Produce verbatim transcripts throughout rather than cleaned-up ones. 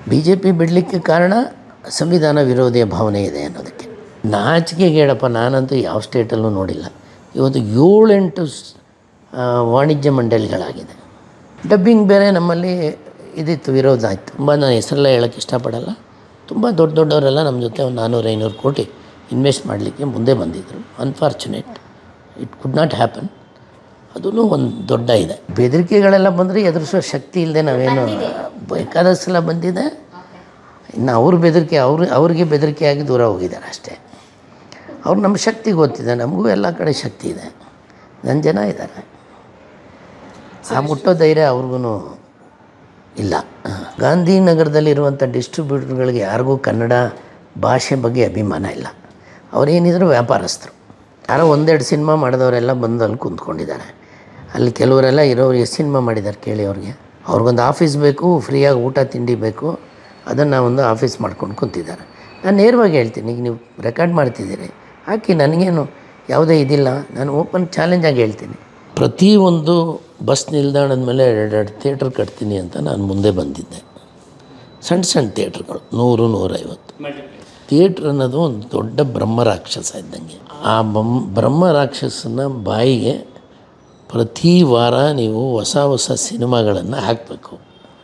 B J P ಬಿಡಲಿಕ್ಕೆ ಕಾರಣ ಸಂವಿಧಾನ ವಿರೋಧಿಯ ಭಾವನೆ ಇದೆ ಅನ್ನೋದಕ್ಕೆ. ನಾಚಿಕೆಗೆ ಹೇಳಪ್ಪ, ನಾನಂತೂ ಯಾವ ಸ್ಟೇಟಲ್ಲೂ ನೋಡಿಲ್ಲ. ಇವತ್ತು ಏಳೆಂಟು ವಾಣಿಜ್ಯ ಮಂಡಳಿಗಳಾಗಿದೆ. ಡಬ್ಬಿಂಗ್ ಬೇರೆ ನಮ್ಮಲ್ಲಿ ಇದಿತ್ತು, ವಿರೋಧ ಆಯಿತು. ತುಂಬ ನಾನು ಹೆಸರೆಲ್ಲ ಹೇಳೋಕ್ಕೆ ಇಷ್ಟಪಡಲ್ಲ. ತುಂಬ ದೊಡ್ಡ ದೊಡ್ಡವರೆಲ್ಲ ನಮ್ಮ ಜೊತೆ ಒಂದು ನಾನ್ನೂರು ಐನೂರು ಕೋಟಿ ಇನ್ವೆಸ್ಟ್ ಮಾಡಲಿಕ್ಕೆ ಮುಂದೆ ಬಂದಿದ್ದರು. Unfortunate, it could not happen. ಅದೂ ಒಂದು ದೊಡ್ಡ ಇದೆ. ಬೆದರಿಕೆಗಳೆಲ್ಲ ಬಂದರೆ ಎದುರಿಸೋ ಶಕ್ತಿ ಇಲ್ಲದೆ ನಾವೇನು ಬೇಕಾದಷ್ಟು ಸಲ ಬಂದಿದೆ. ಇನ್ನು ಅವ್ರ ಬೆದರಿಕೆ ಅವ್ರು ಅವ್ರಿಗೆ ಬೆದರಿಕೆಯಾಗಿ ದೂರ ಹೋಗಿದ್ದಾರೆ ಅಷ್ಟೇ. ಅವ್ರು ನಮ್ಮ ಶಕ್ತಿ ಗೊತ್ತಿದೆ, ನಮಗೂ ಎಲ್ಲ ಕಡೆ ಶಕ್ತಿ ಇದೆ. ನನ್ನ ಜನ ಇದ್ದಾರೆ, ಆ ಮುಟ್ಟೋ ಧೈರ್ಯ ಅವ್ರಿಗೂ ಇಲ್ಲ. ಗಾಂಧಿನಗರದಲ್ಲಿರುವಂಥ ಡಿಸ್ಟ್ರಿಬ್ಯೂಟರ್ಗಳಿಗೆ ಯಾರಿಗೂ ಕನ್ನಡ ಭಾಷೆ ಬಗ್ಗೆ ಅಭಿಮಾನ ಇಲ್ಲ. ಅವರೇನಿದ್ರು ವ್ಯಾಪಾರಸ್ಥರು. ಯಾರೋ ಒಂದೆರಡು ಸಿನಿಮಾ ಮಾಡಿದವರೆಲ್ಲ ಬಂದು ಅಲ್ಲಿ ಕುಂತ್ಕೊಂಡಿದ್ದಾರೆ. ಅಲ್ಲಿ ಕೆಲವರೆಲ್ಲ ಇರೋರು ಎಷ್ಟು ಸಿನಿಮಾ ಮಾಡಿದ್ದಾರೆ ಕೇಳಿ ಅವ್ರಿಗೆ. ಅವ್ರಿಗೊಂದು ಆಫೀಸ್ ಬೇಕು, ಫ್ರೀಯಾಗಿ ಊಟ ತಿಂಡಿ ಬೇಕು, ಅದನ್ನು ಒಂದು ಆಫೀಸ್ ಮಾಡ್ಕೊಂಡು ಕುಂತಿದ್ದಾರೆ. ನಾನು ನೇರವಾಗಿ ಹೇಳ್ತೀನಿ, ಈಗ ನೀವು ರೆಕಾರ್ಡ್ ಮಾಡ್ತಿದ್ದೀರಿ ಹಾಕಿ, ನನಗೇನು ಯಾವುದೇ ಇದಿಲ್ಲ. ನಾನು ಓಪನ್ ಚಾಲೆಂಜಾಗಿ ಹೇಳ್ತೀನಿ. ಪ್ರತಿಯೊಂದು ಬಸ್ ನಿಲ್ದಾಣದ ಮೇಲೆ ಎರಡೆರಡು ಥಿಯೇಟ್ರ್ ಕಟ್ತೀನಿ ಅಂತ ನಾನು ಮುಂದೆ ಬಂದಿದ್ದೆ. ಸಣ್ಣ ಸಣ್ಣ ಥಿಯೇಟ್ರ್ಗಳು, ನೂರು ನೂರೈವತ್ತು. ಥಿಯೇಟ್ರ್ ಅನ್ನೋದು ಒಂದು ದೊಡ್ಡ ಬ್ರಹ್ಮ ರಾಕ್ಷಸ ಇದ್ದಂಗೆ. ಆ ಬಮ್ ಬ್ರಹ್ಮ ರಾಕ್ಷಸನ ಬಾಯಿಗೆ ಪ್ರತಿ ವಾರ ನೀವು ಹೊಸ ಹೊಸ ಸಿನಿಮಾಗಳನ್ನು ಹಾಕಬೇಕು.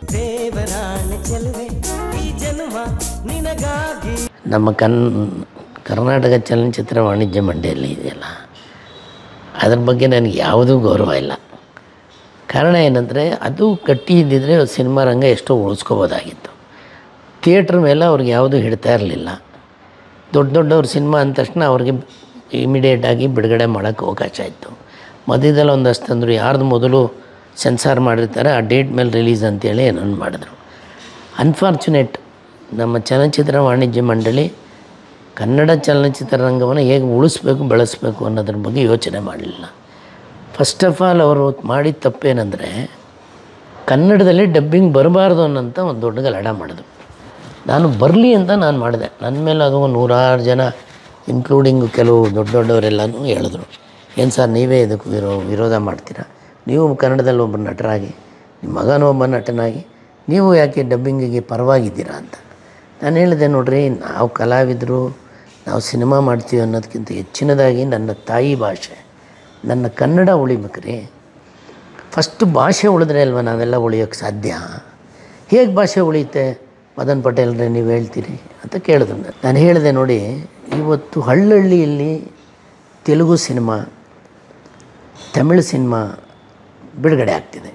ನಮ್ಮ ಕನ್ ಕರ್ನಾಟಕ ಚಲನಚಿತ್ರ ವಾಣಿಜ್ಯ ಮಂಡಳಿ ಇದೆಯಲ್ಲ, ಅದ್ರ ಬಗ್ಗೆ ನನಗೆ ಯಾವುದೂ ಗೌರವ ಇಲ್ಲ. ಕಾರಣ ಏನಂದರೆ, ಅದು ಗಟ್ಟಿ ಇದ್ದಿದ್ದರೆ ಸಿನಿಮಾ ರಂಗ ಎಷ್ಟೋ ಉಳಿಸ್ಕೋಬೋದಾಗಿತ್ತು. ಥಿಯೇಟ್ರ್ ಮೇಲೆ ಅವ್ರಿಗೆ ಯಾವುದೂ ಹಿಡ್ತಾ ಇರಲಿಲ್ಲ. ದೊಡ್ಡ ದೊಡ್ಡವ್ರ ಸಿನಿಮಾ ಅಂದ ತಕ್ಷಣ ಅವ್ರಿಗೆ ಇಮಿಡಿಯೇಟಾಗಿ ಬಿಡುಗಡೆ ಮಾಡೋಕ್ಕೆ ಅವಕಾಶ ಇತ್ತು. ಮಧ್ಯದಲ್ಲಿ ಒಂದಷ್ಟು ತಂದರು, ಯಾರ್ದು ಮೊದಲು ಸೆನ್ಸಾರ್ ಮಾಡಿರ್ತಾರೆ ಆ ಡೇಟ್ ಮೇಲೆ ರಿಲೀಸ್ ಅಂತೇಳಿ ಏನನ್ನು ಮಾಡಿದ್ರು. ಅನ್ಫಾರ್ಚುನೇಟ್, ನಮ್ಮ ಚಲನಚಿತ್ರ ವಾಣಿಜ್ಯ ಮಂಡಳಿ ಕನ್ನಡ ಚಲನಚಿತ್ರ ರಂಗವನ್ನು ಹೇಗೆ ಉಳಿಸ್ಬೇಕು ಬೆಳೆಸಬೇಕು ಅನ್ನೋದ್ರ ಬಗ್ಗೆ ಯೋಚನೆ ಮಾಡಲಿಲ್ಲ. ಫಸ್ಟ್ ಆಫ್ ಆಲ್ ಅವರು ಮಾಡಿದ ತಪ್ಪೇನೆಂದರೆ, ಕನ್ನಡದಲ್ಲಿ ಡಬ್ಬಿಂಗ್ ಬರಬಾರ್ದು ಅನ್ನೋಂಥ ಒಂದು ದೊಡ್ಡ ಗಲಾಟ ಮಾಡಿದ್ರು. ನಾನು ಬರಲಿ ಅಂತ ನಾನು ಮಾಡಿದೆ. ನನ್ನ ಮೇಲೆ ಅದು ನೂರಾರು ಜನ ಇನ್ಕ್ಲೂಡಿಂಗು ಕೆಲವು ದೊಡ್ಡ ದೊಡ್ಡವರೆಲ್ಲನೂ ಹೇಳಿದ್ರು, ಏನು ಸರ್ ನೀವೇ ಇದಕ್ಕೆ ವಿರೋ ವಿರೋಧ ಮಾಡ್ತೀರಾ, ನೀವು ಕನ್ನಡದಲ್ಲಿ ಒಬ್ಬ ನಟರಾಗಿ, ನಿಮ್ಮ ಮಗನೂ ಒಬ್ಬ ನಟನಾಗಿ ನೀವು ಯಾಕೆ ಡಬ್ಬಿಂಗಿಗೆ ಪರವಾಗಿದ್ದೀರಾ ಅಂತ. ನಾನು ಹೇಳಿದೆ, ನೋಡಿರಿ, ನಾವು ಕಲಾವಿದರು, ನಾವು ಸಿನಿಮಾ ಮಾಡ್ತೀವಿ ಅನ್ನೋದಕ್ಕಿಂತ ಹೆಚ್ಚಿನದಾಗಿ ನನ್ನ ತಾಯಿ ಭಾಷೆ, ನನ್ನ ಕನ್ನಡ ಉಳಿಬೇಕ್ರಿ. ಫಸ್ಟು ಭಾಷೆ ಉಳಿದ್ರೆ ಅಲ್ವ ನಾವೆಲ್ಲ ಉಳಿಯೋಕ್ಕೆ ಸಾಧ್ಯ. ಹೇಗೆ ಭಾಷೆ ಉಳಿಯುತ್ತೆ ಮದನ್ ಪಟೇಲ್ರೆ ನೀವು ಹೇಳ್ತೀರಿ ಅಂತ ಕೇಳಿದ್ರು. ನಾನು ಹೇಳಿದೆ, ನೋಡಿ, ಇವತ್ತು ಹಳ್ಳಹಳ್ಳಿಯಲ್ಲಿ ತೆಲುಗು ಸಿನಿಮಾ, ತಮಿಳು ಸಿನಿಮಾ ಬಿಡುಗಡೆ ಆಗ್ತಿದೆ.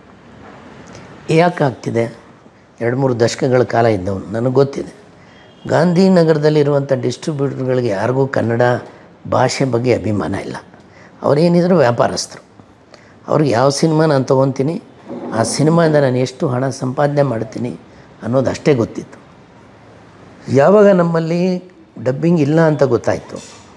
ಯಾಕೆ ಆಗ್ತಿದೆ? ಎರಡು ಮೂರು ದಶಕಗಳ ಕಾಲ ಇದ್ದವನು, ನನಗೆ ಗೊತ್ತಿದೆ. ಗಾಂಧಿನಗರದಲ್ಲಿರುವಂಥ ಡಿಸ್ಟ್ರಿಬ್ಯೂಟರ್ಗಳಿಗೆ ಯಾರಿಗೂ ಕನ್ನಡ ಭಾಷೆ ಬಗ್ಗೆ ಅಭಿಮಾನ ಇಲ್ಲ. ಅವರೇನಿದ್ರು ವ್ಯಾಪಾರಸ್ಥರು. ಅವ್ರಿಗೆ ಯಾವ ಸಿನಿಮಾ ನಾನು ತೊಗೊತೀನಿ, ಆ ಸಿನಿಮಾಯಿಂದ ನಾನು ಎಷ್ಟು ಹಣ ಸಂಪಾದನೆ ಮಾಡ್ತೀನಿ ಅನ್ನೋದು ಅಷ್ಟೇ ಗೊತ್ತಿತ್ತು. ಯಾವಾಗ ನಮ್ಮಲ್ಲಿ ಡಬ್ಬಿಂಗ್ ಇಲ್ಲ ಅಂತ ಗೊತ್ತಾಯಿತು,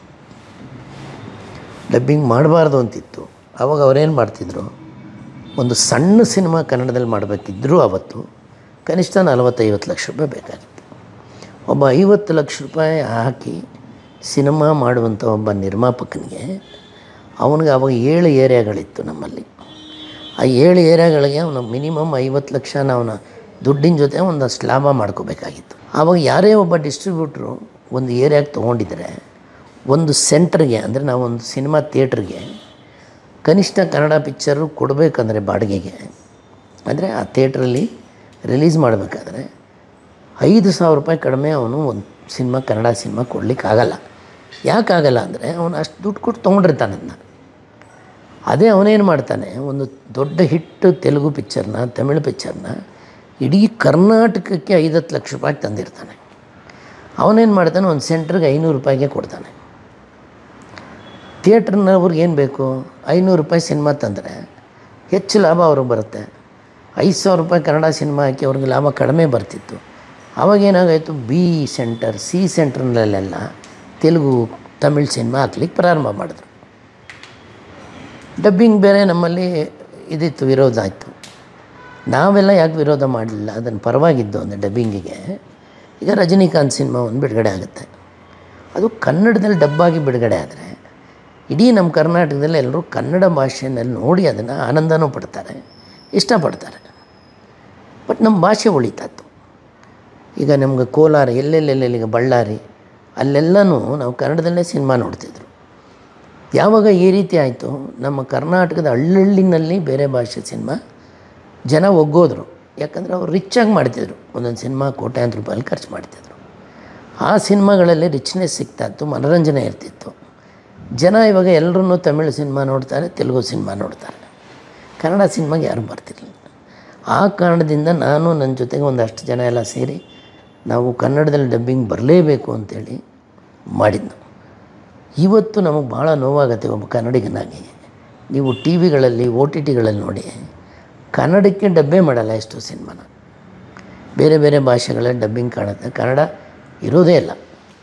ಡಬ್ಬಿಂಗ್ ಮಾಡಬಾರ್ದು ಅಂತಿತ್ತು, ಆವಾಗ ಅವರೇನು ಮಾಡ್ತಿದ್ರು, ಒಂದು ಸಣ್ಣ ಸಿನಿಮಾ ಕನ್ನಡದಲ್ಲಿ ಮಾಡಬೇಕಿದ್ದರೂ ಅವತ್ತು ಕನಿಷ್ಠ ನಲವತ್ತೈವತ್ತು ಲಕ್ಷ ರೂಪಾಯಿ ಬೇಕಾಗಿತ್ತು. ಒಬ್ಬ ಐವತ್ತು ಲಕ್ಷ ರೂಪಾಯಿ ಹಾಕಿ ಸಿನಿಮಾ ಮಾಡುವಂಥ ಒಬ್ಬ ನಿರ್ಮಾಪಕನಿಗೆ, ಅವನಿಗೆ ಅವಾಗ ಏಳು ಏರಿಯಾಗಳಿತ್ತು ನಮ್ಮಲ್ಲಿ. ಆ ಏಳು ಏರಿಯಾಗಳಿಗೆ ಅವನು ಮಿನಿಮಮ್ ಐವತ್ತು ಲಕ್ಷನ ಅವನ ದುಡ್ಡಿನ ಜೊತೆ ಒಂದಷ್ಟು ಲಾಭ ಮಾಡ್ಕೋಬೇಕಾಗಿತ್ತು. ಆವಾಗ ಯಾರೇ ಒಬ್ಬ ಡಿಸ್ಟ್ರಿಬ್ಯೂಟ್ರು ಒಂದು ಏರಿಯಾಗೆ ತೊಗೊಂಡಿದ್ರೆ, ಒಂದು ಸೆಂಟ್ರಿಗೆ, ಅಂದರೆ ನಾವು ಒಂದು ಸಿನಿಮಾ ಥಿಯೇಟ್ರಿಗೆ ಕನಿಷ್ಠ ಕನ್ನಡ ಪಿಕ್ಚರು ಕೊಡಬೇಕಂದ್ರೆ ಬಾಡಿಗೆಗೆ, ಅಂದರೆ ಆ ಥಿಯೇಟ್ರಲ್ಲಿ ರಿಲೀಸ್ ಮಾಡಬೇಕಾದ್ರೆ ಐದು ಸಾವಿರ ರೂಪಾಯಿ ಕಡಿಮೆ ಅವನು ಒಂದು ಸಿನಿಮಾ ಕನ್ನಡ ಸಿನಿಮಾ ಕೊಡಲಿಕ್ಕಾಗಲ್ಲ. ಯಾಕಾಗಲ್ಲ ಅಂದರೆ, ಅವನು ಅಷ್ಟು ದುಡ್ಡು ಕೊಟ್ಟು ತೊಗೊಂಡಿರ್ತಾನೆ ಅದನ್ನ. ಅದೇ ಅವನೇನು ಮಾಡ್ತಾನೆ, ಒಂದು ದೊಡ್ಡ ಹಿಟ್ಟು ತೆಲುಗು ಪಿಕ್ಚರ್ನ, ತಮಿಳು ಪಿಕ್ಚರ್ನ ಇಡೀ ಕರ್ನಾಟಕಕ್ಕೆ ಐವತ್ತು ಲಕ್ಷ ರೂಪಾಯಿಗೆ ತಂದಿರ್ತಾನೆ. ಅವನೇನು ಮಾಡ್ತಾನೆ, ಒಂದು ಸೆಂಟ್ರಿಗೆ ಐನೂರು ರೂಪಾಯಿಗೆ ಕೊಡ್ತಾನೆ. ಥಿಯೇಟ್ರ್ನವ್ರಿಗೆ ಏನು ಬೇಕು, ಐನೂರು ರೂಪಾಯಿ ಸಿನಿಮಾ ತಂದರೆ ಹೆಚ್ಚು ಲಾಭ ಅವ್ರಿಗೆ ಬರುತ್ತೆ. ಐದು ಸಾವಿರ ರೂಪಾಯಿ ಕನ್ನಡ ಸಿನಿಮಾ ಹಾಕಿ ಅವ್ರಿಗೆ ಲಾಭ ಕಡಿಮೆ ಬರ್ತಿತ್ತು. ಆವಾಗೇನಾಗಾಯಿತು, ಬಿ ಸೆಂಟರ್, ಸಿ ಸೆಂಟ್ರ್ನಲ್ಲೆಲ್ಲ ತೆಲುಗು ತಮಿಳು ಸಿನಿಮಾ ಹಾಕ್ಲಿಕ್ಕೆ ಪ್ರಾರಂಭ ಮಾಡಿದ್ರು. ಡಬ್ಬಿಂಗ್ ಬೇರೆ ನಮ್ಮಲ್ಲಿ ಇದಿತ್ತು, ವಿರೋಧ ಆಯಿತು. ನಾವೆಲ್ಲ ಯಾಕೆ ವಿರೋಧ ಮಾಡಲಿಲ್ಲ, ಅದನ್ನು ಪರವಾಗಿದ್ದು ಅಂದರೆ ಡಬ್ಬಿಂಗಿಗೆ. ಈಗ ರಜನಿಕಾಂತ್ ಸಿನಿಮಾ ಒಂದು ಬಿಡುಗಡೆ ಆಗುತ್ತೆ, ಅದು ಕನ್ನಡದಲ್ಲಿ ಡಬ್ಬಾಗಿ ಬಿಡುಗಡೆ ಆದರೆ ಇಡೀ ನಮ್ಮ ಕರ್ನಾಟಕದಲ್ಲಿ ಎಲ್ಲರೂ ಕನ್ನಡ ಭಾಷೆಯಲ್ಲಿ ನೋಡಿ ಅದನ್ನು ಆನಂದನೂ ಪಡ್ತಾರೆ, ಇಷ್ಟಪಡ್ತಾರೆ. ಬಟ್ ನಮ್ಮ ಭಾಷೆ ಉಳಿತಾಯಿತ್ತು. ಈಗ ನಮ್ಗೆ ಕೋಲಾರ ಎಲ್ಲೆಲ್ಲೆಲ್ಲೆಲ್ಲಿ ಈಗ ಬಳ್ಳಾರಿ ಅಲ್ಲೆಲ್ಲನೂ ನಾವು ಕನ್ನಡದಲ್ಲೇ ಸಿನಿಮಾ ನೋಡ್ತಿದ್ರು. ಯಾವಾಗ ಈ ರೀತಿ ಆಯಿತು, ನಮ್ಮ ಕರ್ನಾಟಕದ ಹಳ್ಳಹಳ್ಳಿನಲ್ಲಿ ಬೇರೆ ಭಾಷೆ ಸಿನಿಮಾ ಜನ ಒಗ್ಗೋದ್ರು. ಯಾಕಂದರೆ ಅವ್ರು ರಿಚ್ಚಾಗಿ ಮಾಡ್ತಿದ್ರು, ಒಂದೊಂದು ಸಿನಿಮಾ ಕೋಟ್ಯಾಂತರ ರೂಪಾಯಲ್ಲಿ ಖರ್ಚು ಮಾಡ್ತಿದ್ರು. ಆ ಸಿನಿಮಾಗಳಲ್ಲಿ ರಿಚ್ನೆಸ್ ಸಿಗ್ತಾಯಿತ್ತು, ಮನೋರಂಜನೆ ಇರ್ತಿತ್ತು. ಜನ ಇವಾಗ ಎಲ್ಲರೂ ತಮಿಳು ಸಿನಿಮಾ ನೋಡ್ತಾರೆ, ತೆಲುಗು ಸಿನಿಮಾ ನೋಡ್ತಾರೆ, ಕನ್ನಡ ಸಿನಿಮಾಗೆ ಯಾರೂ ಬರ್ತಿರಲಿಲ್ಲ. ಆ ಕಾರಣದಿಂದ ನಾನು ನನ್ನ ಜೊತೆಗೆ ಒಂದಷ್ಟು ಜನ ಎಲ್ಲ ಸೇರಿ ನಾವು ಕನ್ನಡದಲ್ಲಿ ಡಬ್ಬಿಂಗ್ ಬರಲೇಬೇಕು ಅಂತೇಳಿ ಮಾಡಿದ್ದು. ಇವತ್ತು ನಮಗೆ ಭಾಳ ನೋವಾಗುತ್ತೆ ಒಬ್ಬ ಕನ್ನಡಿಗನಾಗಿ. ನೀವು ಟಿ ವಿಗಳಲ್ಲಿ ಓ ಟಿ ಟಿಗಳಲ್ಲಿ ನೋಡಿ, ಕನ್ನಡಕ್ಕೆ ಡಬ್ಬೇ ಮಾಡಲ್ಲ ಎಷ್ಟೋ ಸಿನಿಮಾನ, ಬೇರೆ ಬೇರೆ ಭಾಷೆಗಳಲ್ಲಿ ಡಬ್ಬಿಂಗ್ ಕಾಣುತ್ತೆ, ಕನ್ನಡ ಇರೋದೇ ಇಲ್ಲ.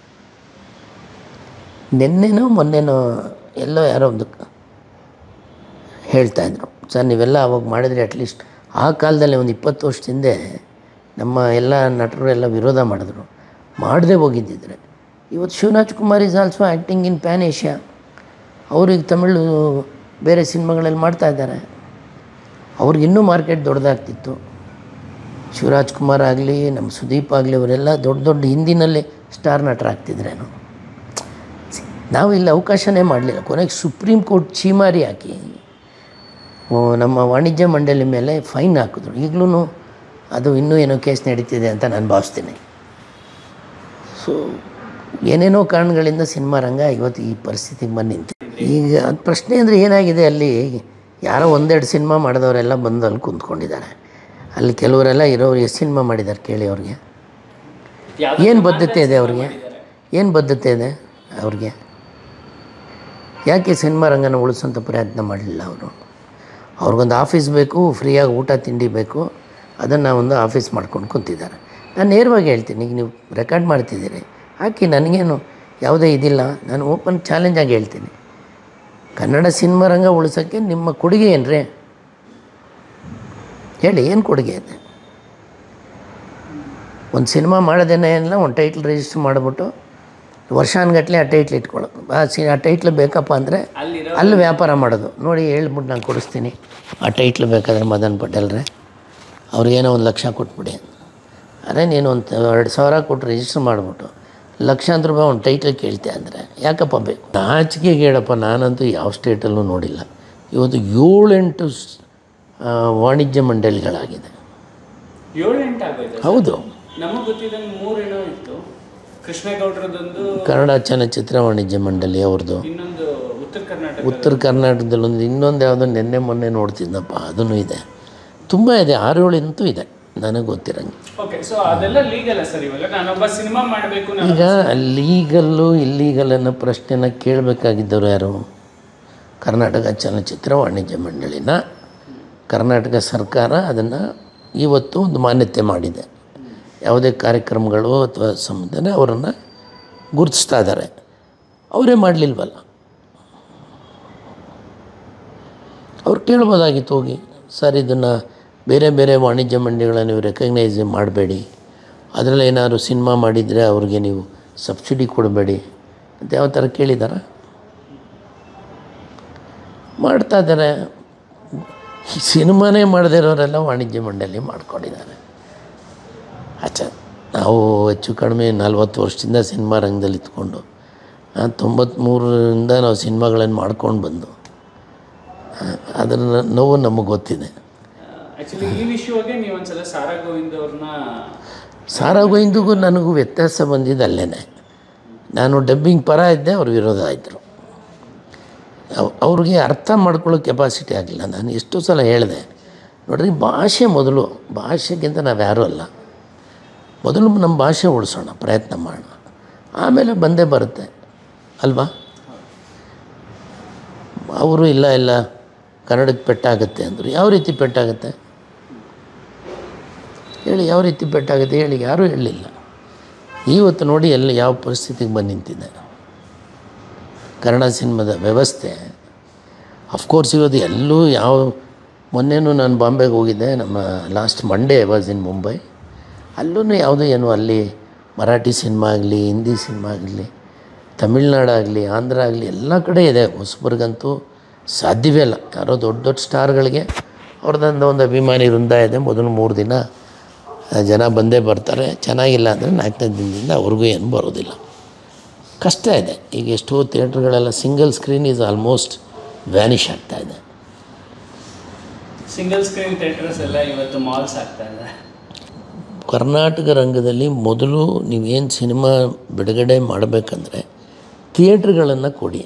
ನಿನ್ನೆನೋ ಮೊನ್ನೆನೋ ಎಲ್ಲೋ ಯಾರೋ ಒಂದು ಹೇಳ್ತಾಯಿದ್ರು, ಸರ್ ನೀವೆಲ್ಲ ಅವಾಗ ಮಾಡಿದರೆ ಅಟ್ಲೀಸ್ಟ್ ಆ ಕಾಲದಲ್ಲಿ ಒಂದು ಇಪ್ಪತ್ತು ವರ್ಷದ ಹಿಂದೆ ನಮ್ಮ ಎಲ್ಲ ನಟರು ಎಲ್ಲ ವಿರೋಧ ಮಾಡಿದ್ರು, ಮಾಡದೆ ಹೋಗಿದ್ದಿದ್ರೆ ಇವತ್ತು Shivaraj Kumar is also acting in pan Asia. ಅವ್ರಿಗೆ ತಮಿಳು ಬೇರೆ ಸಿನಿಮಾಗಳಲ್ಲಿ ಮಾಡ್ತಾಯಿದ್ದಾರೆ, ಅವ್ರಿಗೆ ಇನ್ನೂ ಮಾರ್ಕೆಟ್ ದೊಡ್ಡದಾಗ್ತಿತ್ತು. ಶಿವರಾಜ್ ಕುಮಾರ್ ಆಗಲಿ ನಮ್ಮ ಸುದೀಪ್ ಆಗಲಿ ಅವರೆಲ್ಲ ದೊಡ್ಡ ದೊಡ್ಡ ಹಿಂದಿನಲ್ಲಿ ಸ್ಟಾರ್ ನಟರಾಗ್ತಿದ್ರೇನು. ನಾವು ಇಲ್ಲಿ ಅವಕಾಶನೇ ಮಾಡಲಿಲ್ಲ. ಕೊನೆಗೆ ಸುಪ್ರೀಂ ಕೋರ್ಟ್ ಛೀಮಾರಿ ಹಾಕಿ ನಮ್ಮ ವಾಣಿಜ್ಯ ಮಂಡಳಿ ಮೇಲೆ ಫೈನ್ ಹಾಕಿದ್ರು. ಈಗಲೂ ಅದು ಇನ್ನೂ ಏನೋ ಕೇಸ್ ನಡೀತಿದೆ ಅಂತ ನಾನು ಭಾವಿಸ್ತೀನಿ. ಸೊ ಏನೇನೋ ಕಾರಣಗಳಿಂದ ಸಿನಿಮಾ ರಂಗ ಇವತ್ತು ಈ ಪರಿಸ್ಥಿತಿಗೆ ಬಂದು ನಿಂತು. ಈಗ ಅದು ಪ್ರಶ್ನೆ ಅಂದರೆ ಏನಾಗಿದೆ, ಅಲ್ಲಿ ಯಾರೋ ಒಂದೆರಡು ಸಿನಿಮಾ ಮಾಡಿದವರೆಲ್ಲ ಬಂದು ಅಲ್ಲಿ ಕುಂತ್ಕೊಂಡಿದ್ದಾರೆ. ಅಲ್ಲಿ ಕೆಲವರೆಲ್ಲ ಇರೋರು ಎಷ್ಟು ಸಿನಿಮಾ ಮಾಡಿದ್ದಾರೆ ಕೇಳಿ. ಅವ್ರಿಗೆ ಏನು ಬದ್ಧತೆ ಇದೆ, ಅವ್ರಿಗೆ ಏನು ಬದ್ಧತೆ ಇದೆ ಅವ್ರಿಗೆ? ಯಾಕೆ ಸಿನಿಮಾ ರಂಗನ ಉಳಿಸೋಂಥ ಪ್ರಯತ್ನ ಮಾಡಲಿಲ್ಲ ಅವರು? ಅವ್ರಿಗೊಂದು ಆಫೀಸ್ ಬೇಕು, ಫ್ರೀಯಾಗಿ ಊಟ ತಿಂಡಿ ಬೇಕು, ಅದನ್ನು ಒಂದು ಆಫೀಸ್ ಮಾಡ್ಕೊಂಡು ಕುಂತಿದ್ದಾರೆ. ನಾನು ನೇರವಾಗಿ ಹೇಳ್ತೀನಿ, ಈಗ ನೀವು ರೆಕಾರ್ಡ್ ಮಾಡ್ತಿದ್ದೀರಿ ಹಾಕಿ, ನನಗೇನು ಯಾವುದೇ ಇದಿಲ್ಲ. ನಾನು ಓಪನ್ ಚಾಲೆಂಜಾಗಿ ಹೇಳ್ತೀನಿ, ಕನ್ನಡ ಸಿನಿಮಾ ರಂಗ ಉಳಿಸೋಕ್ಕೆ ನಿಮ್ಮ ಕೊಡುಗೆ ಏನು ರೀ ಹೇಳಿ, ಏನು ಕೊಡುಗೆ ಇದೆ? ಒಂದು ಸಿನಿಮಾ ಮಾಡೋದೇನೇ ಏನಿಲ್ಲ, ಒಂದು ಟೈಟ್ಲ್ ರಿಜಿಸ್ಟರ್ ಮಾಡಿಬಿಟ್ಟು ವರ್ಷಾನುಗಟ್ಟಲೆ ಆ ಟೈಟ್ಲ್ ಇಟ್ಕೊಳ್ಳೋದು. ಆ ಸಿ ಆ ಟೈಟ್ಲ್ ಬೇಕಪ್ಪ ಅಂದರೆ ಅಲ್ಲಿ ವ್ಯಾಪಾರ ಮಾಡೋದು. ನೋಡಿ ಹೇಳ್ಬಿಟ್ಟು ನಾನು ಕೊಡಿಸ್ತೀನಿ, ಆ ಟೈಟ್ಲ್ ಬೇಕಾದರೆ ಮದನ್ ಪಟೇಲ್ರೆ ಅವ್ರಿಗೇನೋ ಒಂದು ಲಕ್ಷ ಕೊಟ್ಬಿಡಿ. ಅದೇ ನೀನು ಒಂದು ಎರಡು ಸಾವಿರ ಕೊಟ್ಟು ರಿಜಿಸ್ಟರ್ ಮಾಡಿಬಿಟ್ಟು ಲಕ್ಷಾಂತರ ರೂಪಾಯಿ ಒಂದು ಟೈಟ್ಲ್ ಕೇಳ್ತೆ ಅಂದರೆ ಯಾಕಪ್ಪ ಬೇಕು? ನಾಚಿಕೆಗೆ ಹೇಳಪ್ಪ, ನಾನಂತೂ ಯಾವ ಸ್ಟೇಟಲ್ಲೂ ನೋಡಿಲ್ಲ. ಇವತ್ತು ಏಳೆಂಟು ವಾಣಿಜ್ಯ ಮಂಡಳಿಗಳಾಗಿದೆ. ಹೌದು, ನಮಗೆ ಗೊತ್ತಿದ್ದಂಗೆ ಮೂರೇನೋ ಇತ್ತು. ಕೃಷ್ಣೇಗೌಡರದೊಂದು ಕನ್ನಡ ಚಲನಚಿತ್ರ ವಾಣಿಜ್ಯ ಮಂಡಳಿ ಅವ್ರದ್ದು, ಇನ್ನೊಂದು ಉತ್ತರ ಕರ್ನಾಟಕ ಉತ್ತರ ಕರ್ನಾಟಕದಲ್ಲೊಂದು, ಇನ್ನೊಂದು ಯಾವುದೋ ನಿನ್ನೆ ಮೊನ್ನೆ ನೋಡ್ತಿದ್ದಪ್ಪ, ಅದೂ ಇದೆ. ತುಂಬ ಇದೆ, ಆರು ಏಳು ಅಂತೂ ಇದೆ ನನಗೆ ಗೊತ್ತಿರಂಗೆ. ಓಕೆ, ಸೊ ಅದೆಲ್ಲ ಲೀಗಲ್ಲ ಸರ್? ಇವಾಗ ನಾನೊಬ್ಬ ಸಿನಿಮಾ ಮಾಡಬೇಕು, ಈಗ ಲೀಗಲ್ಲು ಇಲ್ಲೀಗಲ್ ಅನ್ನೋ ಪ್ರಶ್ನೆನ ಕೇಳಬೇಕಾಗಿದ್ದವರು ಯಾರು? ಕರ್ನಾಟಕ ಚಲನಚಿತ್ರ ವಾಣಿಜ್ಯ ಮಂಡಳಿನ ಕರ್ನಾಟಕ ಸರ್ಕಾರ ಅದನ್ನು ಇವತ್ತು ಒಂದು ಮಾನ್ಯತೆ ಮಾಡಿದೆ. ಯಾವುದೇ ಕಾರ್ಯಕ್ರಮಗಳು ಅಥವಾ ಸಂಬಂಧನ ಅವರನ್ನು ಗುರುತಿಸ್ತಾ ಇದ್ದಾರೆ. ಅವರೇ ಮಾಡಲಿಲ್ವಲ್ಲ, ಅವ್ರು ಕೇಳ್ಬೋದಾಗಿತ್ತು ಹೋಗಿ, ಸರ್ ಇದನ್ನು ಬೇರೆ ಬೇರೆ ವಾಣಿಜ್ಯ ಮಂಡಳಿಗಳನ್ನು ನೀವು ರೆಕಗ್ನೈಸ್ ಮಾಡಬೇಡಿ, ಅದರಲ್ಲಿ ಏನಾದ್ರು ಸಿನಿಮಾ ಮಾಡಿದರೆ ಅವ್ರಿಗೆ ನೀವು ಸಬ್ಸಿಡಿ ಕೊಡಬೇಡಿ ಅಂತ ಯಾವ ಥರ ಕೇಳಿದಾರ? ಮಾಡ್ತಾ ಇದ್ದಾರೆ. ಸಿನಿಮಾನೇ ಮಾಡದೇ ಇರೋರೆಲ್ಲ ವಾಣಿಜ್ಯ ಮಂಡಳಿ ಮಾಡ್ಕೊಂಡಿದ್ದಾರೆ. ಆಚೆ ನಾವು ಹೆಚ್ಚು ಕಡಿಮೆ ನಲ್ವತ್ತು ವರ್ಷದಿಂದ ಸಿನಿಮಾ ರಂಗದಲ್ಲಿ ಇತ್ಕೊಂಡು ತೊಂಬತ್ತ್ಮೂರರಿಂದ ನಾವು ಸಿನಿಮಾಗಳನ್ನು ಮಾಡ್ಕೊಂಡು ಬಂದು ಅದರ ನೋವು ನಮಗೆ ಗೊತ್ತಿದೆ. ಆ್ಯಕ್ಚುಲಿ ಈ ವಿಷಯವಾಗಿ ನೀವು ಒಂದ್ಸಲ ಸಾರಾ ಗೋವಿಂದ್ ಅವ್ರನ್ನ ಸಾರಾ ಗೋವಿಂದಿಗೂ ನನಗೂ ವ್ಯತ್ಯಾಸ ಬಂದಿದ್ದು ಅಲ್ಲೇ. ನಾನು ಡಬ್ಬಿಂಗ್ ಪರ ಇದ್ದೆ, ಅವ್ರು ವಿರೋಧ ಇದ್ದರು. ಅವ್ರಿಗೆ ಅರ್ಥ ಮಾಡ್ಕೊಳ್ಳೋ ಕೆಪಾಸಿಟಿ ಆಗಲಿಲ್ಲ. ನಾನು ಎಷ್ಟೋ ಸಲ ಹೇಳಿದೆ, ನೋಡ್ರಿ ಭಾಷೆ ಮೊದಲು, ಭಾಷೆಗಿಂತ ನಾವು ಯಾರೂ ಅಲ್ಲ, ಮೊದಲು ನಮ್ಮ ಭಾಷೆ ಉಳಿಸೋಣ, ಪ್ರಯತ್ನ ಮಾಡೋಣ, ಆಮೇಲೆ ಬಂದೇ ಬರುತ್ತೆ ಅಲ್ವಾ? ಅವರು ಇಲ್ಲ ಇಲ್ಲ ಕನ್ನಡಕ್ಕೆ ಪೆಟ್ಟಾಗುತ್ತೆ ಅಂದರು. ಯಾವ ರೀತಿ ಪೆಟ್ಟಾಗುತ್ತೆ ಹೇಳಿ, ಯಾವ ರೀತಿ ಪೆಟ್ಟಾಗುತ್ತೆ ಹೇಳಿ? ಯಾರೂ ಹೇಳಲಿಲ್ಲ. ಇವತ್ತು ನೋಡಿ ಎಲ್ಲಿ ಯಾವ ಪರಿಸ್ಥಿತಿಗೆ ಬಂದು ನಿಂತಿದೆ ಕನ್ನಡ ಸಿನಿಮಾದ ವ್ಯವಸ್ಥೆ. ಅಫ್ಕೋರ್ಸ್ ಇವತ್ತು ಎಲ್ಲೂ ಯಾವ, ಮೊನ್ನೆನೂ ನಾನು ಬಾಂಬೆಗೆ ಹೋಗಿದ್ದೆ, ನಮ್ಮ last Monday was in Mumbai. ಅಲ್ಲೂ ಯಾವುದೂ ಏನು ಅಲ್ಲಿ ಮರಾಠಿ ಸಿನಿಮಾ ಆಗಲಿ, ಹಿಂದಿ ಸಿನಿಮಾ ಆಗಲಿ, ತಮಿಳ್ನಾಡಾಗಲಿ, ಆಂಧ್ರ ಆಗಲಿ, ಎಲ್ಲ ಕಡೆ ಇದೆ. ಹೊಸಬರಿಗಂತೂ ಸಾಧ್ಯವೇ ಇಲ್ಲ. ಯಾರೋ ದೊಡ್ಡ ದೊಡ್ಡ ಸ್ಟಾರ್ಗಳಿಗೆ ಅವ್ರದ್ದೊಂದು ಒಂದು ಅಭಿಮಾನಿ ವೃಂದ ಇದೆ. ಮೊದಲು ಮೂರು ದಿನ ಜನ ಬಂದೇ ಬರ್ತಾರೆ. ಚೆನ್ನಾಗಿಲ್ಲ ಅಂದರೆ ನಾಲ್ಕನೇ ದಿನದಿಂದ ಅವ್ರಿಗೂ ಏನು ಬರೋದಿಲ್ಲ. ಕಷ್ಟ ಇದೆ. ಈಗ ಎಷ್ಟೋ ಥಿಯೇಟ್ರ್ಗಳೆಲ್ಲ single screen is almost vanish ಆಗ್ತಾಯಿದೆ. ಸಿಂಗಲ್ ಸ್ಕ್ರೀನ್ ಥಿಯೇಟರ್ಸ್ ಎಲ್ಲ ಇವತ್ತು ಮಾಲ್ಸ್ ಆಗ್ತಾ ಇದೆ. ಕರ್ನಾಟಕ ರಂಗದಲ್ಲಿ ಮೊದಲು ನೀವೇನು ಸಿನಿಮಾ ಬಿಡುಗಡೆ ಮಾಡಬೇಕಂದ್ರೆ ಥಿಯೇಟ್ರ್ಗಳನ್ನು ಕೊಡಿ.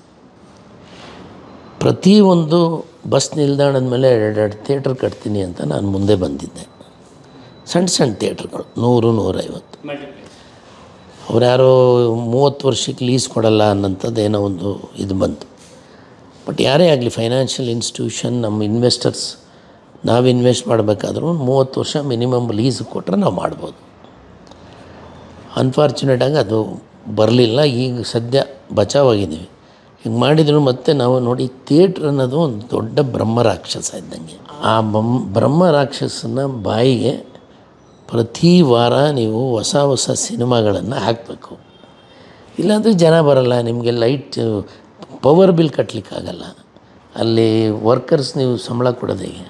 ಪ್ರತಿಯೊಂದು ಬಸ್ ನಿಲ್ದಾಣದ ಮೇಲೆ ಎರಡೆರಡು ಥಿಯೇಟ್ರ್ ಕಟ್ತೀನಿ ಅಂತ ನಾನು ಮುಂದೆ ಬಂದಿದ್ದೆ. ಸಣ್ಣ ಸಣ್ಣ ಥಿಯೇಟ್ರ್ಗಳು ನೂರು ನೂರೈವತ್ತು. ಅವ್ರು ಯಾರೋ ಮೂವತ್ತು ವರ್ಷಕ್ಕೆ ಲೀಸ್ ಕೊಡಲ್ಲ ಅನ್ನೋಂಥದ್ದು ಏನೋ ಒಂದು ಇದು ಬಂತು. ಬಟ್ ಯಾರೇ ಆಗಲಿ ಫೈನಾನ್ಷಿಯಲ್ ಇನ್ಸ್ಟಿಟ್ಯೂಷನ್, ನಮ್ಮ ಇನ್ವೆಸ್ಟರ್ಸ್, ನಾವು ಇನ್ವೆಸ್ಟ್ ಮಾಡಬೇಕಾದ್ರೂ ಮೂವತ್ತು ವರ್ಷ ಮಿನಿಮಮ್ ಲೀಸ್ ಕೊಟ್ಟರೆ ನಾವು ಮಾಡ್ಬೋದು. ಅನ್ಫಾರ್ಚುನೇಟಾಗಿ ಅದು ಬರಲಿಲ್ಲ. ಈಗ ಸದ್ಯ ಬಚಾವಾಗಿದ್ದೀವಿ. ಹಿಂಗೆ ಮಾಡಿದ್ರು ಮತ್ತೆ ನಾವು ನೋಡಿ ಥಿಯೇಟ್ರ್ ಅನ್ನೋದು ಒಂದು ದೊಡ್ಡ ಬ್ರಹ್ಮ ರಾಕ್ಷಸ ಇದ್ದಂಗೆ. ಆ ಬಮ್ ಬ್ರಹ್ಮ ರಾಕ್ಷಸನ ಬಾಯಿಗೆ ಪ್ರತಿ ವಾರ ನೀವು ಹೊಸ ಹೊಸ ಸಿನಿಮಾಗಳನ್ನು ಹಾಕಬೇಕು. ಇಲ್ಲಾಂದರೆ ಜನ ಬರಲ್ಲ. ನಿಮಗೆ ಲೈಟ್ ಪವರ್ ಬಿಲ್ ಕಟ್ಟಲಿಕ್ಕಾಗಲ್ಲ. ಅಲ್ಲಿ ವರ್ಕರ್ಸ್ ನೀವು ಸಂಬಳ ಕೊಡೋದು ಹೇಗೆ?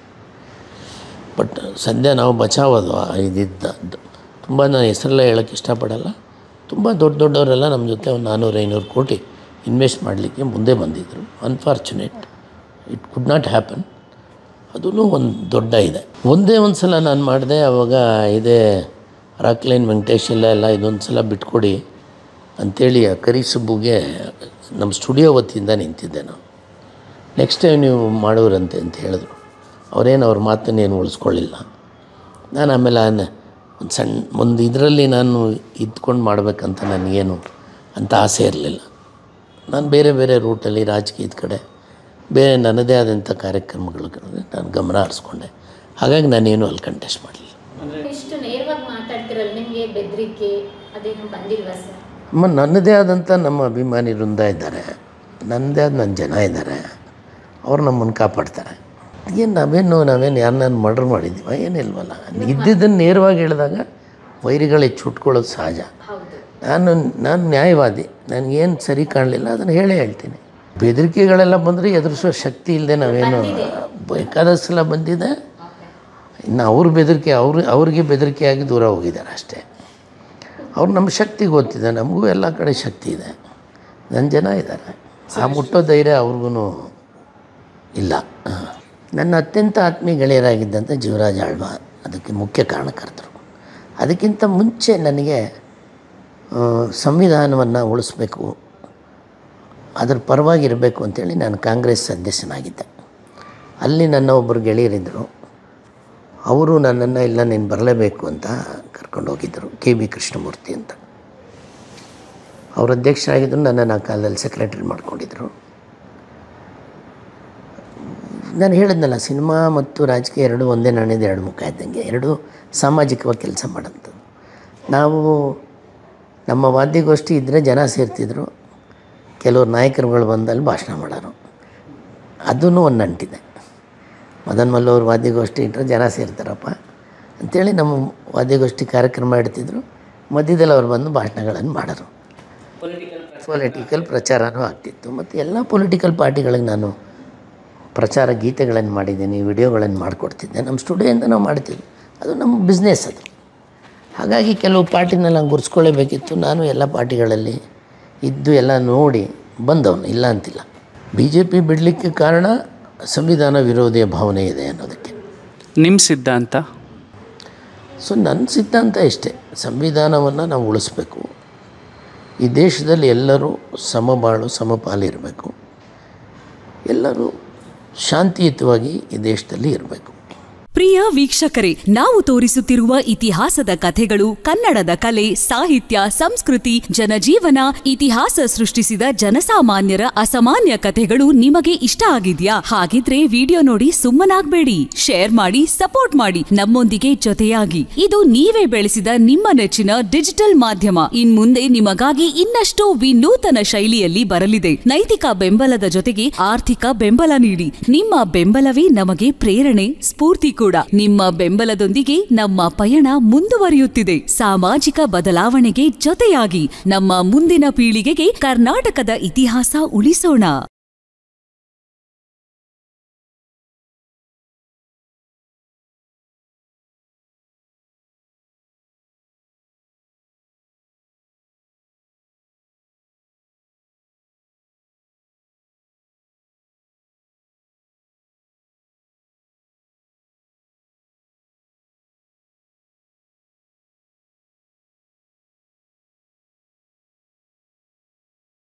ಬಟ್ ಸದ್ಯ ನಾವು ಬಚಾವೋದು ಇದಿದ್ದ ತುಂಬ ನಾನು ಹೆಸರೆಲ್ಲ ಹೇಳೋಕ್ಕೆ ಇಷ್ಟಪಡಲ್ಲ. ತುಂಬ ದೊಡ್ಡ ದೊಡ್ಡವರೆಲ್ಲ ನಮ್ಮ ಜೊತೆ ಒಂದು ನಾನ್ನೂರು ಐನೂರು ಕೋಟಿ ಇನ್ವೆಸ್ಟ್ ಮಾಡಲಿಕ್ಕೆ ಮುಂದೆ ಬಂದಿದ್ದರು. Unfortunate it could not happen. ಅದೂ ಒಂದು ದೊಡ್ಡ ಇದೆ. ಒಂದೇ ಒಂದು ಸಲ ನಾನು ಮಾಡಿದೆ. ಆವಾಗ ಇದೇ ರಾಕ್ಲೈನ್ ವೆಂಕಟೇಶ್ ಇಲ್ಲ ಎಲ್ಲ ಇದೊಂದು ಸಲ ಬಿಟ್ಕೊಡಿ ಅಂಥೇಳಿ ಆ ಕರಿ ಸುಬ್ಬುಗೆ ನಮ್ಮ ಸ್ಟುಡಿಯೋ ವತಿಯಿಂದ ನಿಂತಿದ್ದೆ ನಾನು. ನೆಕ್ಸ್ಟ್ ಟೈಮ್ ನೀವು ಮಾಡೋರಂತೆ ಅಂತ ಹೇಳಿದ್ರು. ಅವರೇನು ಅವ್ರ ಮಾತನ್ನೇನು ಉಳಿಸ್ಕೊಳ್ಳಿಲ್ಲ. ನಾನು ಆಮೇಲೆ ಒಂದು ಸಣ್ಣ ಒಂದು ಇದರಲ್ಲಿ ನಾನು ಇದ್ಕೊಂಡು ಮಾಡಬೇಕಂತ ನನಗೇನು ಅಂತ ಆಸೆ ಇರಲಿಲ್ಲ. ನಾನು ಬೇರೆ ಬೇರೆ ರೂಟಲ್ಲಿ ರಾಜಕೀಯದ ಕಡೆ ಬೇರೆ ನನ್ನದೇ ಆದಂಥ ಕಾರ್ಯಕ್ರಮಗಳ ಕಡೆ ನಾನು ಗಮನ ಹರಿಸ್ಕೊಂಡೆ. ಹಾಗಾಗಿ ನಾನೇನು ಅಲ್ಲಿ ಕಂಟೆಸ್ಟ್ ಮಾಡಲಿಲ್ಲ. ಇಷ್ಟು ನೇರವಾಗಿ ಮಾತಾಡ್ತಿರಲ್ಲ, ನಿಮಗೆ ಬೆದರಿಕೆ ಅದೇನು ಬಂದಿಲ್ವಾ ಸರ್? ಅಮ್ಮ, ನನ್ನದೇ ಆದಂಥ ನಮ್ಮ ಅಭಿಮಾನಿ ವೃಂದ ಇದ್ದಾರೆ, ನನ್ನದೇ ಆದ ನನ್ನ ಜನ ಇದ್ದಾರೆ. ಅವ್ರು ನಮ್ಮನ್ನು ಕಾಪಾಡ್ತಾರೆ. ಏನು ನಾವೇನು ನಾವೇನು ಯಾರನ್ನ ಮರ್ಡರ್ ಮಾಡಿದ್ದೀವ? ಏನಿಲ್ವಲ್ಲ. ಇದ್ದಿದ್ದನ್ನು ನೇರವಾಗಿ ಹೇಳಿದಾಗ ವೈರಿಗಳು ಹೆಚ್ಚು ಹುಟ್ಕೊಳ್ಳೋದು ಸಹಜ. ನಾನು ನಾನು ನ್ಯಾಯವಾದಿ. ನನಗೇನು ಸರಿ ಕಾಣಲಿಲ್ಲ ಅದನ್ನು ಹೇಳೇ ಹೇಳ್ತೀನಿ. ಬೆದರಿಕೆಗಳೆಲ್ಲ ಬಂದರೆ ಎದುರಿಸೋ ಶಕ್ತಿ ಇಲ್ಲದೆ ನಾವೇನು ಬೇಕಾದಷ್ಟು ಸಲ ಬಂದಿದೆ. ಇನ್ನು ಅವ್ರ ಬೆದರಿಕೆ ಅವ್ರು ಅವ್ರಿಗೆ ಬೆದರಿಕೆಯಾಗಿ ದೂರ ಹೋಗಿದ್ದಾರೆ ಅಷ್ಟೇ. ಅವ್ರು ನಮ್ಮ ಶಕ್ತಿಗೆ ಗೊತ್ತಿದೆ. ನಮಗೂ ಎಲ್ಲ ಕಡೆ ಶಕ್ತಿ ಇದೆ. ನನ್ನ ಜನ ಇದ್ದಾರೆ. ಆ ಮುಟ್ಟೋ ಧೈರ್ಯ ಅವ್ರಿಗೂ ಇಲ್ಲ. ನನ್ನ ಅತ್ಯಂತ ಆತ್ಮೀಯ ಗೆಳೆಯರಾಗಿದ್ದಂಥ ಜೀವರಾಜ್ ಆಳ್ವ ಅದಕ್ಕೆ ಮುಖ್ಯ ಕಾರಣಕರ್ತರು. ಅದಕ್ಕಿಂತ ಮುಂಚೆ ನನಗೆ ಸಂವಿಧಾನವನ್ನು ಉಳಿಸ್ಬೇಕು, ಅದರ ಪರವಾಗಿರಬೇಕು ಅಂತೇಳಿ ನಾನು ಕಾಂಗ್ರೆಸ್ ಸದಸ್ಯನಾಗಿದ್ದೆ. ಅಲ್ಲಿ ನನ್ನ ಒಬ್ಬರು ಗೆಳೆಯರಿದ್ದರು. ಅವರು ನನ್ನನ್ನು ಇಲ್ಲ ನೀನು ಬರಲೇಬೇಕು ಅಂತ ಕರ್ಕೊಂಡು ಹೋಗಿದ್ದರು. ಕೆ ಬಿ ಕೃಷ್ಣಮೂರ್ತಿ ಅಂತ ಅವರು ಅಧ್ಯಕ್ಷರಾಗಿದ್ದರು. ನನ್ನನ್ನು ಆ ಕಾಲದಲ್ಲಿ ಸೆಕ್ರೆಟರಿ ಮಾಡ್ಕೊಂಡಿದ್ದರು. ನಾನು ಹೇಳಿದ್ನಲ್ಲ, ಸಿನಿಮಾ ಮತ್ತು ರಾಜಕೀಯ ಎರಡು ಒಂದೇ ನಾಣ್ಯದ ಎರಡು ಮುಖ ಇದ್ದಂಗೆ, ಎರಡು ಸಾಮಾಜಿಕವಾಗಿ ಕೆಲಸ ಮಾಡೋಂಥದ್ದು. ನಾವು ನಮ್ಮ ವಾದ್ಯಗೋಷ್ಠಿ ಇದ್ದರೆ ಜನ ಸೇರ್ತಿದ್ರು. ಕೆಲವರು ನಾಯಕರುಗಳು ಬಂದಲ್ಲಿ ಭಾಷಣ ಮಾಡೋರು. ಅದೂ ಒಂದು ನಂಟಿದೆ. ಮದನ್ ಮಲ್ಲವ್ರ ವಾದ್ಯಗೋಷ್ಠಿ ಇಟ್ಟರೆ ಜನ ಸೇರ್ತಾರಪ್ಪ ಅಂಥೇಳಿ ನಮ್ಮ ವಾದ್ಯಗೋಷ್ಠಿ ಕಾರ್ಯಕ್ರಮ ಇಡ್ತಿದ್ರು. ಮಧ್ಯದಲ್ಲಿ ಅವ್ರು ಬಂದು ಭಾಷಣಗಳನ್ನು ಮಾಡೋರು. ಪೊಲಿಟಿಕಲ್ ಪ್ರಚಾರನೂ ಆಗ್ತಿತ್ತು. ಮತ್ತು ಎಲ್ಲ ಪೊಲಿಟಿಕಲ್ ಪಾರ್ಟಿಗಳಿಗೆ ನಾನು ಪ್ರಚಾರ ಗೀತೆಗಳನ್ನು ಮಾಡಿದ್ದೀನಿ, ವಿಡಿಯೋಗಳನ್ನು ಮಾಡಿಕೊಡ್ತಿದ್ದೆ. ನಮ್ಮ ಸ್ಟುಡಿಯೋಯಿಂದ ನಾವು ಮಾಡ್ತಿದ್ವಿ. ಅದು ನಮ್ಮ ಬಿಸ್ನೆಸ್ ಅದು. ಹಾಗಾಗಿ ಕೆಲವು ಪಾರ್ಟಿನಲ್ಲಿ ಹಂಗೆ ಗುರ್ಸ್ಕೊಳ್ಳೇಬೇಕಿತ್ತು. ನಾನು ಎಲ್ಲ ಪಾರ್ಟಿಗಳಲ್ಲಿ ಇದ್ದು ಎಲ್ಲ ನೋಡಿ ಬಂದವನು, ಇಲ್ಲ ಅಂತಿಲ್ಲ. ಬಿ ಜೆ ಪಿ ಬಿಡಲಿಕ್ಕೆ ಕಾರಣ ಸಂವಿಧಾನ ವಿರೋಧಿಯ ಭಾವನೆ ಇದೆ ಅನ್ನೋದಕ್ಕೆ. ನಿಮ್ಮ ಸಿದ್ಧಾಂತ? ಸೊ ನನ್ನ ಸಿದ್ಧಾಂತ ಇಷ್ಟೇ, ಸಂವಿಧಾನವನ್ನು ನಾವು ಉಳಿಸ್ಬೇಕು. ಈ ದೇಶದಲ್ಲಿ ಎಲ್ಲರೂ ಸಮಬಾಳು ಸಮಪಾಲಿರಬೇಕು. ಎಲ್ಲರೂ ಶಾಂತಿಯುತವಾಗಿ ಈ ದೇಶದಲ್ಲಿ ಇರಬೇಕು. ಪ್ರಿಯ ವೀಕ್ಷಕರೇ, ನಾವು ತೋರಿಸುತ್ತಿರುವ ಇತಿಹಾಸದ ಕಥೆಗಳು ಕನ್ನಡದ ಕಲೆ, ಸಾಹಿತ್ಯ, ಸಂಸ್ಕೃತಿ, ಜನಜೀವನ, ಇತಿಹಾಸ ಸೃಷ್ಟಿಸಿದ ಜನಸಾಮಾನ್ಯರ ಅಸಾಮಾನ್ಯ ಕಥೆಗಳು ನಿಮಗೆ ಇಷ್ಟ ಆಗಿದ್ಯಾ? ಹಾಗಿದ್ರೆ ವಿಡಿಯೋ ನೋಡಿ ಸುಮ್ಮನಾಗ್ಬೇಡಿ, ಶೇರ್ ಮಾಡಿ, ಸಪೋರ್ಟ್ ಮಾಡಿ, ನಮ್ಮೊಂದಿಗೆ ಜೊತೆಯಾಗಿ. ಇದು ನೀವೇ ಬೆಳೆಸಿದ ನಿಮ್ಮ ನೆಚ್ಚಿನ ಡಿಜಿಟಲ್ ಮಾಧ್ಯಮ. ಇನ್ ಮುಂದೆ ನಿಮಗಾಗಿ ಇನ್ನಷ್ಟು ವಿನೂತನ ಶೈಲಿಯಲ್ಲಿ ಬರಲಿದೆ. ನೈತಿಕ ಬೆಂಬಲದ ಜೊತೆಗೆ ಆರ್ಥಿಕ ಬೆಂಬಲ ನೀಡಿ. ನಿಮ್ಮ ಬೆಂಬಲವೇ ನಮಗೆ ಪ್ರೇರಣೆ, ಸ್ಫೂರ್ತಿ ಕೂಡ. ನಿಮ್ಮ ಬೆಂಬಲದೊಂದಿಗೆ ನಮ್ಮ ಪಯಣ ಮುಂದುವರಿಯುತ್ತಿದೆ. ಸಾಮಾಜಿಕ ಬದಲಾವಣೆಗೆ ಜೊತೆಯಾಗಿ ನಮ್ಮ ಮುಂದಿನ ಪೀಳಿಗೆಗೆ ಕರ್ನಾಟಕದ ಇತಿಹಾಸ ಉಳಿಸೋಣ.